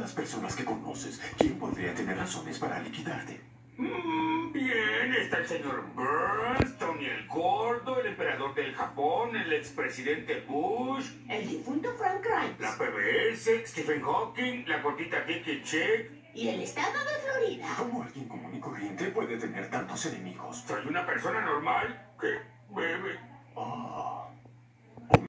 las personas que conoces, ¿quién podría tener razones para liquidarte? Bien, está el señor Burns, Tony el Gordo, el emperador del Japón, el expresidente Bush, El difunto Frank Grimes. la PBS, Stephen Hawking, la gordita Kiki Chick. Y el estado de Florida. ¿Cómo alguien común y corriente puede tener tantos enemigos? Soy una persona normal que bebe. Ah.